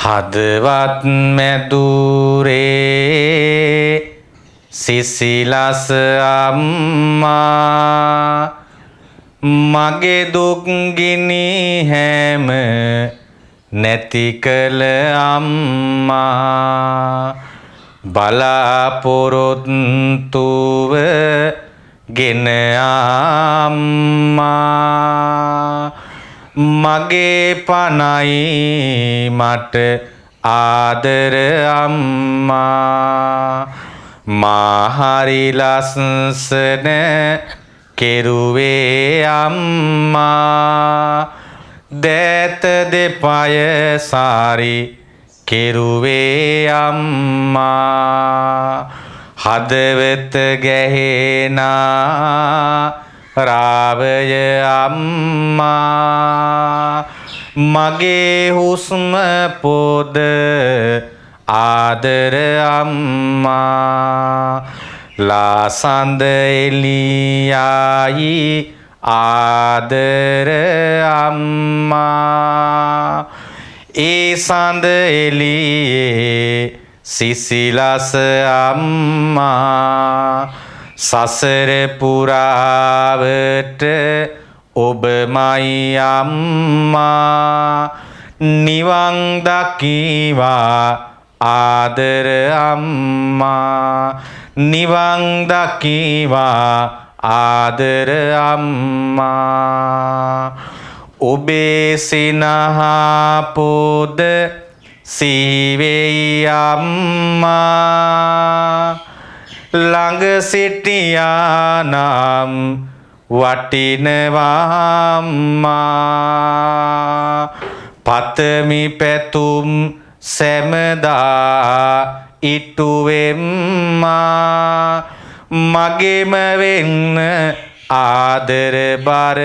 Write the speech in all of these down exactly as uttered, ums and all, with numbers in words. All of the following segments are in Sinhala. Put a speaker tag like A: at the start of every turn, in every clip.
A: හදවත් මැදුරේ සිසිලස අම්මා මගේ දුක් ගිනි හැම නැති කළ අම්මා බලාපොරොත්තුව ගෙන අම්මා මගේ පනයි මට ආදර අම්මා මා හරි ලස්සන කෙරුවේ අම්මා දෑත දෙපය සාරි කෙරුවේ අම්මා හදවත ගැහෙනා රාවය අම්මා මගේ හුස්ම පොද ආදර අම්මා ලාසඳ එලියයි ආදර අම්මා ඒ සඳ එලියේ සිසිලස අම්මා සසර පුරාවට ඔබමයි අම්මා නිවන් දකිවා ආදර අම්මා නිවන් දකිවා ආදර අම්මා ඔබේ සිනහා පොද සිහිවෙයි අම්මා ළඟ සිටියා නම් වටිනවා අම්මා පතමි පැතුම් සැමදා ඉටුවෙම්මා මගෙම වෙන්න ආදර බර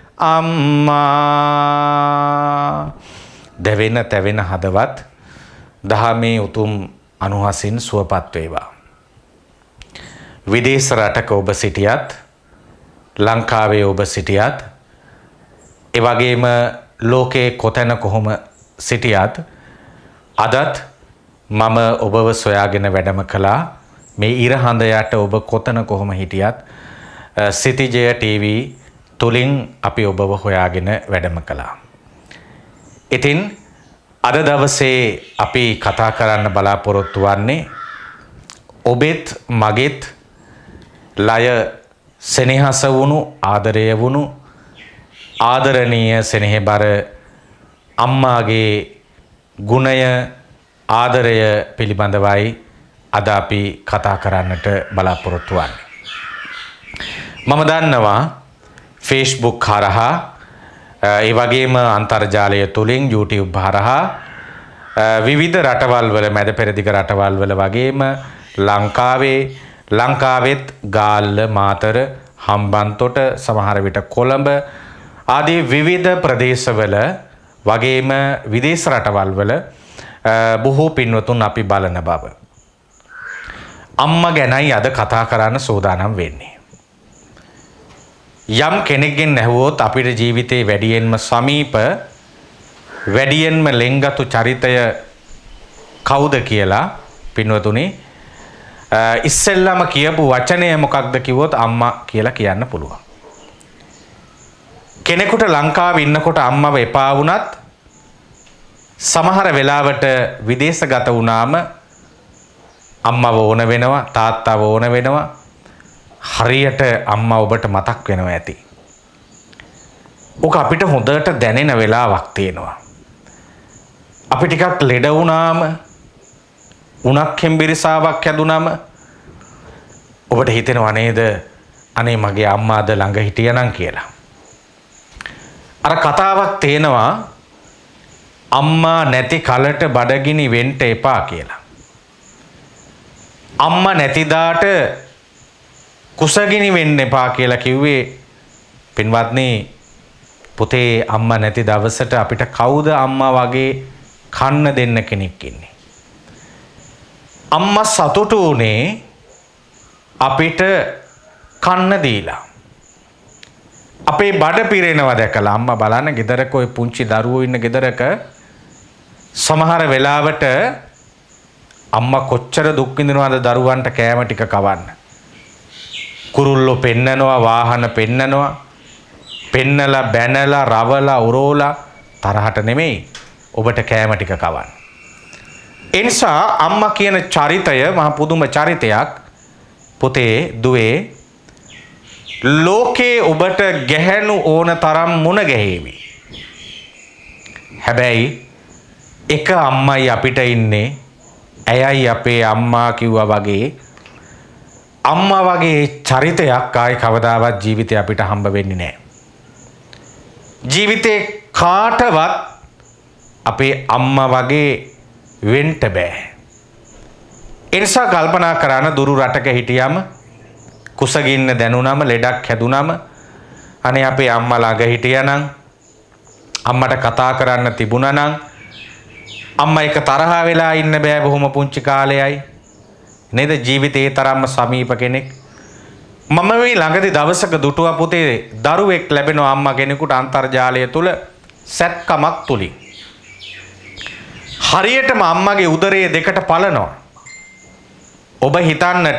A: අම්මා දැවෙන තැවෙන හදවත් දහමේ උතුම් අනුහසින් සුවපත් වේවා. විදේශ රටක ඔබ සිටියත් ලංකාවේ ඔබ සිටියත් ඒ වගේම ලෝකේ කොතැන කොහොම සිටියත් අදත් මම ඔබව සොයාගෙන වැඩම කළා මේ ඉර හඳ යට ඔබ කොතන කොහොම හිටියත් සිටිජය ටීවී තුලින් අපි ඔබව හොයාගෙන වැඩම කළා. ඉතින් අද දවසේ අපි කතා කරන්න බලාපොරොත්තු වෙන්නේ ඔබෙත් මගෙත් ලය සෙනෙහස වුණු ආදරය වුණු ආදරණීය සෙනෙහබර අම්මාගේ ගුණය ආදරය පිළිබඳවයි අද අපි කතා කරන්නට බලාපොරොත්තු වෙන්නේ. මම දන්නවා Facebook හරහා ඒ වගේම අන්තර්ජාලය තුලින් YouTube හරහා විවිධ රටවල් වල මැද පෙරදිග රටවල් වල වගේම ලංකාවේ ලංකාවෙත් ගාල්ල මාතර හම්බන්තොට සමහර විට කොළඹ ආදී විවිධ ප්‍රදේශවල වගේම විදේශ රටවල් වල බොහෝ පින්වතුන් අපි බලන බව අම්මා ගැනයි අද කතා කරන්න සූදානම් වෙන්නේ. යම් කෙනෙක්ගෙන් ඇහුවොත් අපේ ජීවිතේ වැඩියෙන්ම සමීප වැඩියෙන්ම ලෙන්ගතු චරිතය කවුද කියලා පින්වතුනි ඉස්සෙල්ලාම කියපු වචනය මොකක්ද කිව්වොත් අම්මා කියලා කියන්න පුළුවන්. කෙනෙකුට ලංකාවේ ඉන්නකොට අම්මව එපා වුණත් සමහර වෙලාවට විදේශගත වුණාම අම්මව ඕන වෙනවා තාත්තව ඕන වෙනවා හරියට අම්මා ඔබට මතක් වෙනවා ඇති. ඔක අපිට හොඳට දැනෙන වෙලාවක් තියෙනවා. අපි ටිකක් ලෙඩ වුණාම උණක් හෙම්බිරිසාවක් හැදුනම ඔබට හිතෙනව නේද අනේ මගේ අම්මාද ළඟ හිටියනම් කියලා. අර කතාවක් තේනවා අම්මා නැති කලට බඩගිනි වෙන්න එපා කියලා. අම්මා නැතිදාට කුසගිනි වෙන්න එපා කියලා කිව්වේ පින්වත්නි පුතේ අම්මා නැති දවසට අපිට කවුද අම්මා වගේ කන්න දෙන්න කෙනෙක් ඉන්නේ. අම්මා සතුටු උනේ අපිට කන්න දීලා. අපේ බඩ පිරෙනවා දැකලා අම්මා බලන්න ගෙදරක ওই පුංචි දරුවෝ ඉන්න ගෙදරක සමහර වෙලාවට අම්මා කොච්චර දුක් විඳිනවද දරුවන්ට කෑම ටික කවන්න. කුරුල්ලෝ පෙන්නනවා, වාහන පෙන්නනවා, පෙන්නලා බැනලා රවලා උරෝලා තරහට නෙමෙයි ඔබට කෑම ටික කවන්න. ඒ නිසා අම්මා කියන චරිතය මහ පුදුම චරිතයක්. පුතේ දුවේ ලෝකේ ඔබට ගැහැණු ඕන තරම් මුණ ගැහිවි. හැබැයි එක අම්මයි අපිට ඉන්නේ. ඇයයි අපේ අම්මා කිව්වා වගේ අම්මා වගේ චරිතයක් ආයි කවදාවත් ජීවිතේ අපිට හම්බ වෙන්නේ නැහැ. ජීවිතේ කාටවත් අපේ අම්මා වගේ වෙන්න බෑ. ඒ නිසා කල්පනා කරන දුරු රටක හිටියම කුසගින්න දැනුනම ලෙඩක් හැදුනම අනේ අපේ අම්මා ළඟ හිටියානම් අම්මට කතා කරන්න තිබුණා නම් අම්මා එක තරහා වෙලා ඉන්න බෑ බොහොම පුංචි කාලයයි නේද ජීවිතේ තරම්ම සමීප කෙනෙක් මම මේ ළඟදී දවසක දුටුවා පුතේ දරුවෙක් ලැබෙනවා අම්මා කෙනෙකුට අන්තර්ජාලය තුල සැත්කමක් තුලින් හරියටම අම්මගේ උදරයේ දෙකට පලනවා ඔබ හිතන්නට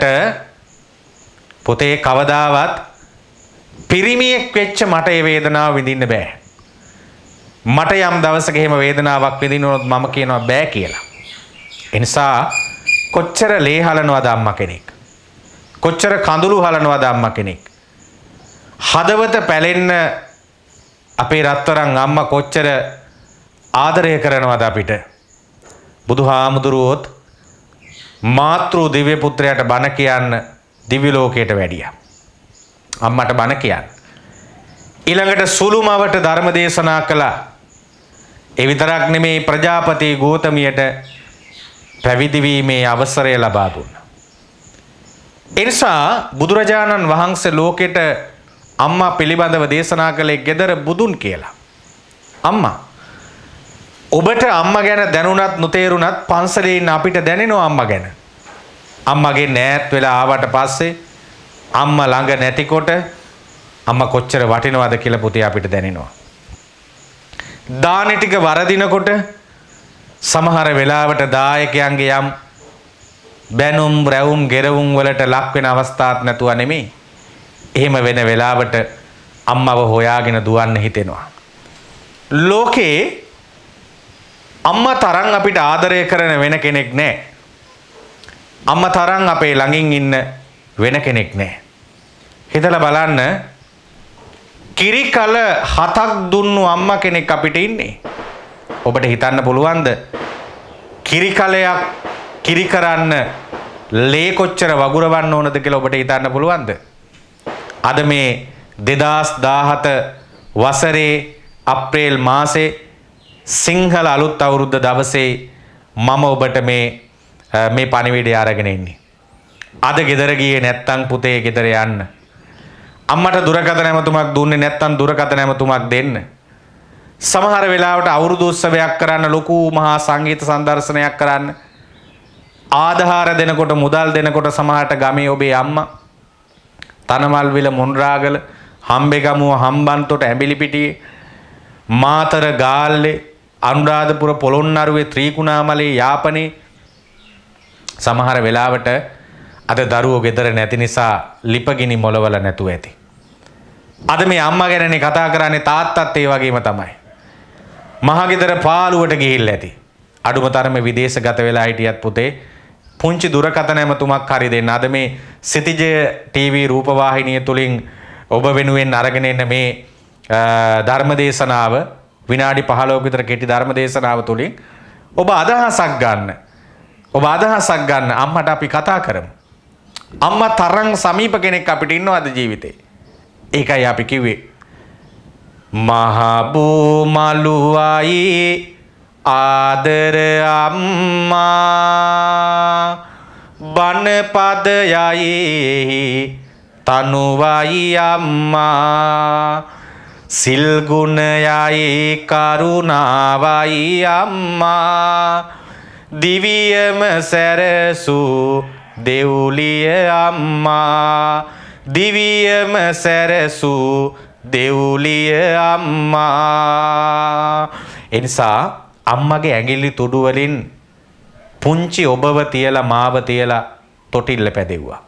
A: පුතේ කවදාවත් පිරිමියෙක් වෙච්ච මට ඒ වේදනාව විඳින්න බෑ මට යම් දවසක එහෙම වේදනාවක් විඳිනොත් මම කියනවා බෑ කියලා. ඒ නිසා කොච්චර ලේ හලනවද අම්මා කෙනෙක්. කොච්චර කඳුළු හලනවද අම්මා කෙනෙක්. හදවත පැලෙන්න අපේ රත්තරන් අම්මා කොච්චර ආදරය කරනවද අපිට. බුදුහාමුදුරුවෝත් මාතෘ දිව්‍ය පුත්‍රයාට බණ කියන්න දිව්‍ය ලෝකයට වැඩියා. අම්මට බණ කියන්න. ඊළඟට සුළුමවට ධර්ම දේශනා කළා. ඒ විතරක් නෙමේ ප්‍රජාපති ගෝතමියට පැවිදි වීමේ අවසරය ලබා දුන්නා. ඒ නිසා බුදුරජාණන් වහන්සේ ලෝකෙට අම්මා පිළිබඳව දේශනා කළේ gedara බුදුන් කියලා. අම්මා ඔබට අම්මා ගැන දැනුණත් නොතේරුණත් පන්සලේ ඉන්න අපිට දැනෙනවා අම්මා ගැන. අම්මගේ නෑත් වෙලා ආවට පස්සේ අම්මා ළඟ නැතිකොට අම්මා කොච්චර වටිනවද කියලා පුතේ අපිට දැනෙනවා. දාන ටික වරදිනකොට සමහර වෙලාවට දායකයන්ගේ යම් බැනුම් රැවුම් ගෙරවුම් වලට ලක් වෙන අවස්ථාවක් නැතුව නෙමෙයි. එහෙම වෙන වෙලාවට අම්මව හොයාගෙන දුවන්න හිතෙනවා. ලෝකේ අම්මා තරම් අපිට ආදරය කරන වෙන කෙනෙක් නැහැ. අම්මා තරම් අපේ ළඟින් ඉන්න වෙන කෙනෙක් නැහැ. හිතලා බලන්න කිරි කල හතක් දුන්නු අම්මා කෙනෙක් අපිට ඉන්නේ. ඔබට හිතන්න පුළුවන්ද කිරි කලයක් කිරි කරන්න ලේ කොච්චර වගුරවන්න ඕනද කියලා ඔබට හිතන්න පුළුවන්ද? අද මේ දෙදාස් දාහත වසරේ අප්‍රේල් මාසේ සිංහල අලුත් අවුරුද්ද දවසේ මම ඔබට මේ මේ පණිවිඩය අරගෙන ඉන්නේ. අද ගෙදර ගියේ නැත්තම් පුතේ ගෙදර යන්න. අම්මට දුරකථන ඇමතුමක් දුන්නේ නැත්තම් දුරකථන ඇමතුමක් දෙන්න. සමහර වෙලාවට අවුරුදු උත්සවයක් කරන්න ලොකු මහා සංගීත සංදර්ශනයක් කරන්න ආධාර දෙනකොට මුදල් දෙනකොට සමහරට ගමේ ඔබේ අම්මා තනමල්විල මොන්රාගල හම්බෙගමුව හම්බන්තොට ඇඹිලිපිටියේ මාතර ගාල්ලේ අනුරාධපුර පොළොන්නරුවේ ත්‍රිකුණාමලේ යාපනයේ සමහර වෙලාවට අද දරුවෝ ගෙදර නැති නිසා ලිපගිනි මොලවල නැතුව ඇති. අද මේ අම්මා ගැනනේ කතා කරන්නේ තාත්තත් ඒ වගේම තමයි. මහගෙදර පාළුවට ගිහිල්ලා ඇති. අඩුම තරමේ විදේශගත වෙලා හිටියත් පුතේ පුංචි දුරකථන ඇමතුමක් හරි දෙන්න. අද මේ සිතිජ ටීවී රූපවාහිනිය තුලින් ඔබ වෙනුවෙන් අරගෙන එන මේ ධර්මදේශනාව විනාඩි පහළොවක විතර කෙටි ධර්මදේශනාව තුලින් ඔබ අදහසක් ගන්න. ඔබ අදහසක් ගන්න අම්මට අපි කතා කරමු. අම්මා තරම් සමීප කෙනෙක් අපිට ඉන්නවද ජීවිතේ? ඒකයි අපි කිව්වේ. මහබෝ මලුවයි ආදර අම්මා බණපදයයි තනුවයි අම්මා සිල් ගුණයයි කරුණාවයි අම්මා දිවියම සැරසූ දෙව්ලිය අම්මා දිවියම සැරසූ දෙව්ලිය අම්මා. එනිසා අම්මගේ ඇඟිලි තුඩු වලින් පුංචි ඔබව තියලා මාව තියලා තොටිල්ල පැදෙව්වා.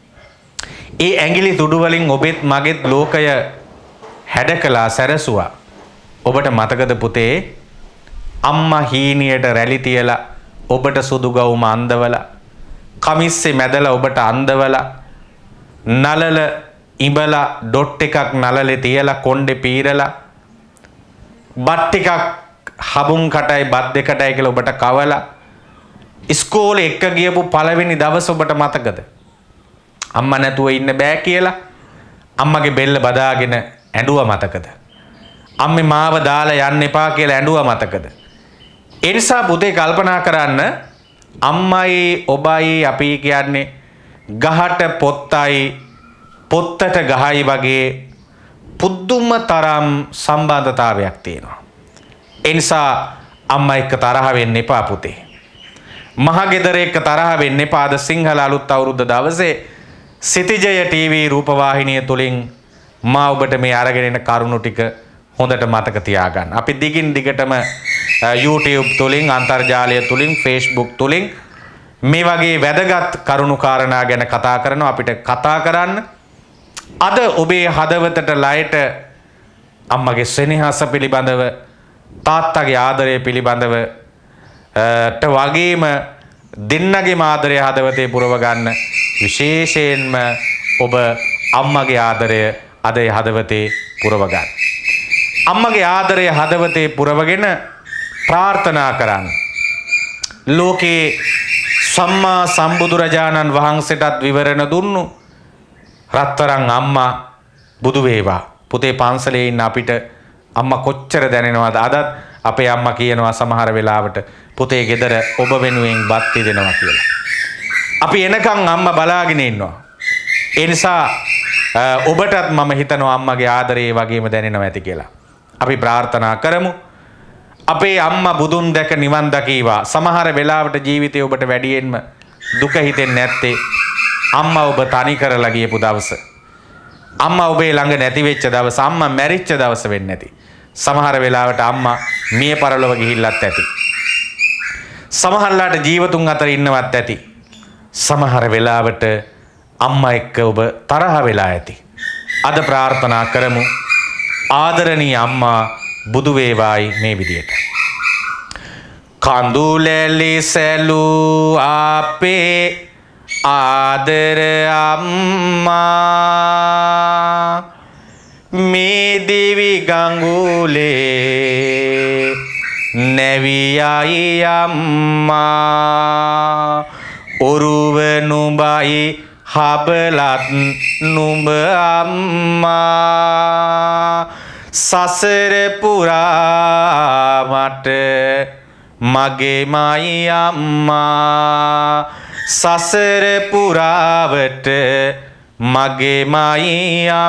A: ඒ ඇඟිලි තුඩු වලින් ඔබෙත් මගෙත් ලෝකය හැඩකලා සැරසුවා. ඔබට මතකද පුතේ අම්මා හීනියට රැලි තියලා ඔබට සුදු ගවුම අන්දවලා කමිස්සේ මැදලා ඔබට අන්දවලා නලල ඉඹලා ඩොට් එකක් නලලේ තියලා කොණ්ඩේ පීරලා බත් ටිකක් හබුන් කටයි බත් දෙකටයි කියලා ඔබට කවලා ඉස්කෝලේ එක්ක ගියපු පළවෙනි දවස ඔබට මතකද? අම්මා නැතුව ඉන්න බෑ කියලා අම්මගේ බෙල්ල බදාගෙන ඇඬුවා මතකද? අම්මේ මාව දාලා යන්න එපා කියලා ඇඬුවා මතකද? ඒ නිසා පුතේ කල්පනා කරන්න අම්මයි ඔබයි අපි කියන්නේ ගහට පොත්තයි පොත්තට ගහයි වගේ පුදුම තරම් සම්බන්ධතාවයක් තියෙනවා. ඒ නිසා අම්මා එක්ක තරහ වෙන්න එපා පුතේ. මහගෙදර එක්ක තරහ වෙන්න එපා. අද සිංහල අලුත් අවුරුද්ද දවසේ සිතිජය ටීවී රූපවාහිනිය තුලින් මා ඔබට මේ අරගෙන එන කරුණු ටික හොඳට මතක තියාගන්න. අපි දිගින් දිගටම YouTube තුලින් අන්තර්ජාලය තුලින් Facebook තුලින් මේ වගේ වැදගත් කරුණු කාරණා ගැන කතා කරනවා. අපිට කතා කරන්න අද ඔබේ හදවතට ලයට අම්මගේ සෙනෙහස පිළිබඳව තාත්තගේ ආදරය පිළිබඳව ට වගේම දෙන්නගේ ආදරය හදවතේ පුරව ගන්න විශේෂයෙන්ම ඔබ අම්මගේ ආදරය අද හදවතේ පුරව ගන්න. අම්මගේ ආදරය හදවතේ පුරවගෙන ප්‍රාර්ථනා කරන්න. ලෝකේ සම්මා සම්බුදුරජාණන් වහන්සේටත් විවරණ දුන්නු රත්තරන් අම්මා බුදු වේවා. පුතේ පන්සලේ ඉන්න අපිට අම්මා කොච්චර දැනෙනවද? අදත් අපේ අම්මා කියනවා සමහර වෙලාවට පුතේ ගෙදර ඔබ වෙනුවෙන් බත් දෙනවා කියලා. අපි එනකන් අම්මා බලාගෙන ඉන්නවා. ඒ නිසා ඔබටත් මම හිතනවා අම්මගේ ආදරේ වගේම දැනෙනවා ඇති කියලා. අපි ප්‍රාර්ථනා කරමු. අපේ අම්මා බුදුන් දැක නිවන් දකීවා. සමහර වෙලාවට ජීවිතේ ඔබට වැඩියෙන්ම දුක හිතෙන්නේ නැත්තේ අම්මා ඔබ තනි කරලා ගියපු දවස. අම්මා ඔබේ ළඟ නැති වෙච්ච දවස, අම්මා මැරිච්ච දවස වෙන්නේ නැති. සමහර වෙලාවට අම්මා මිය පරලොව ගිහිල්ලත් ඇති. සමහරලාට ජීවතුන් අතර ඉන්නවත් ඇති. සමහර වෙලාවට අම්මා එක්ක ඔබ තරහ වෙලා ඇති. අද ප්‍රාර්ථනා කරමු ආදරණීය අම්මා බුදු වේවායි මේ විදියට. කඳුලැලි සැලූ අපේ ආදර අම්මා මේ දිවි ගඟුලේ නැවියයි අම්මා ඔරුව නුඹයි හබලත් නුඹ අම්මා සසර පුරා මට මගේමයි අම්මා සසර පුරාවට මගේමයි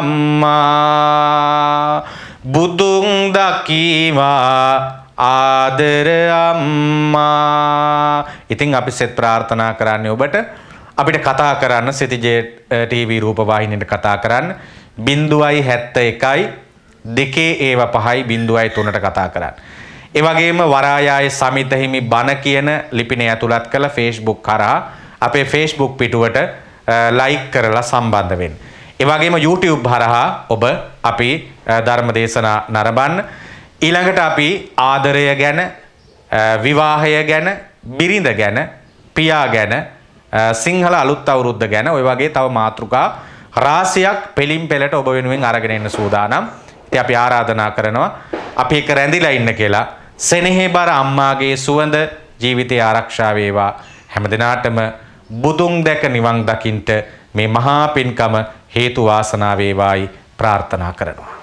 A: අම්මා බුදුන් දකීවා ආදර අම්මා. ඉතින් අපි සෙත් ප්‍රාර්ථනා කරන්නේ ඔබට අපිට කතා කරන්න සිතිජේ ටීවී රූපවාහිනියට කතා කරන්න බිංදුවයි හැත්තෑ එකයි දෙකේ ඒව පහයි බිංදුවයි තුනට කතා කරන්න. ඒ වගේම වරායායේ සමිත හිමි බණ කියන ලිපිනේ ඇතුළත් කළ Facebook කරා අපේ Facebook පිටුවට ලයික් කරලා සම්බන්ධ වෙන්න. ඒ වගේම YouTube හරහා ඔබ අපි ධර්ම දේශනා නරඹන්න. ඊළඟට අපි ආදරය ගැන, විවාහය ගැන, බිරිඳ ගැන, පියා ගැන, සිංහල අලුත් අවුරුද්ද ගැන ඔය වගේ තව මාතෘකා රාශියක් පෙලින් පෙලට ඔබ වෙනුවෙන් අරගෙන එන්න සූදානම්. ඉතින් අපි ආරාධනා කරනවා අපි එක රැඳිලා ඉන්න කියලා. සෙනෙහබර අම්මාගේ සුවඳ ජීවිතය ආරක්ෂා වේවා. හැමදිනාටම බුදුන් දැක නිවන් දකින්ට මේ මහා පින්කම හේතු වාසනා වේවායි ප්‍රාර්ථනා කරනවා.